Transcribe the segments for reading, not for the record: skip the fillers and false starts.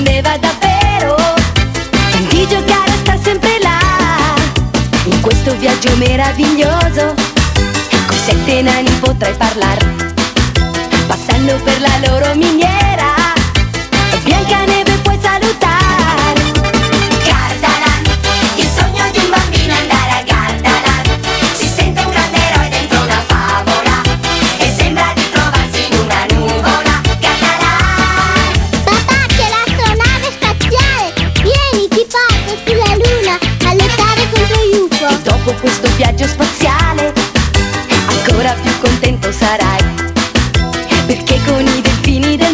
prometteva davvero di giocare a star sempre là, in questo viaggio meraviglioso. Coi 7 nani potrai parlare, passando per la loro miniera. Biancaneve puoi salutare. Gardaland, il sogno di un bambino è andare a Gardaland. Si sente un grande eroe dentro una favola e sembra di trovarsi in una nuvola. Gardaland. Papà, c'è l'astronave spaziale! Vieni, ti porto sulla luna a lottare contro gli UFO! E dopo questo viaggio spaziale ancora più contento sarai, perché con i delfini del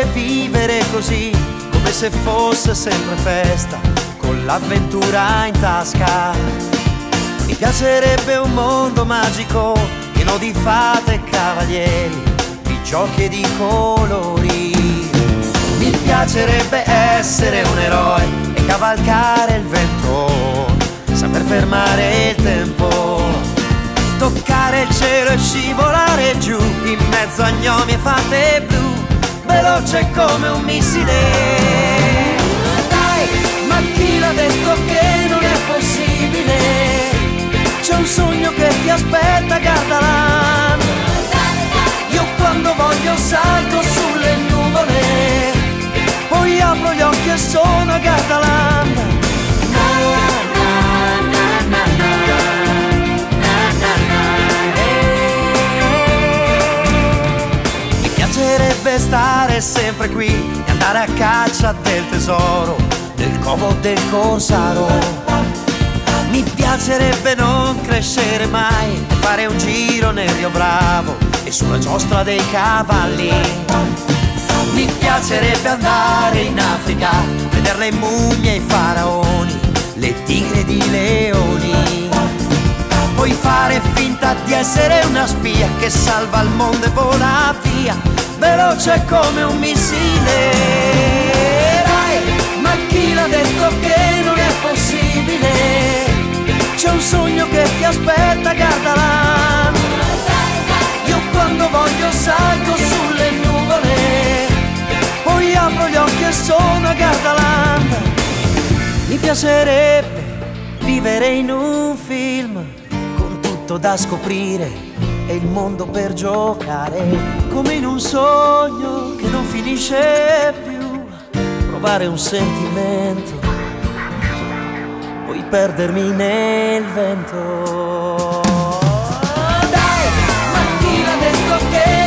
piacerebbe vivere così, come se fosse sempre festa, con l'avventura in tasca. Mi piacerebbe un mondo magico, pieno di fate e cavalieri, di giochi e di colori. Mi piacerebbe essere un eroe e cavalcare il vento, saper fermare il tempo, toccare il cielo e scivolare giù in mezzo a gnomi e fate blu, veloce come un missile. Dai, ma chi l'ha detto che non è possibile? C'è un sogno che ti aspetta, Gardaland. Io quando voglio salto sulle nuvole, poi apro gli occhi e sono a Gardaland. Mi piacerebbe stare sempre qui e andare a caccia del tesoro, del covo del Corsaro. Mi piacerebbe non crescere mai e fare un giro nel Rio Bravo e sulla giostra dei cavalli. Mi piacerebbe andare in Africa, vedere le mummie e i faraoni, le tigre ed i leoni, poi fare finta di essere una spia che salva il mondo e vola via, veloce come un missile. Dai, ma chi l'ha detto che non è possibile? C'è un sogno che ti aspetta, Gardaland. Io quando voglio salto sulle nuvole, poi apro gli occhi e sono a Gardaland. Mi piacerebbe vivere in un film, con tutto da scoprire e il mondo per giocare, come in un sogno che non finisce più, provare un sentimento, poi perdermi nel vento. Dai, ma chi l'ha detto che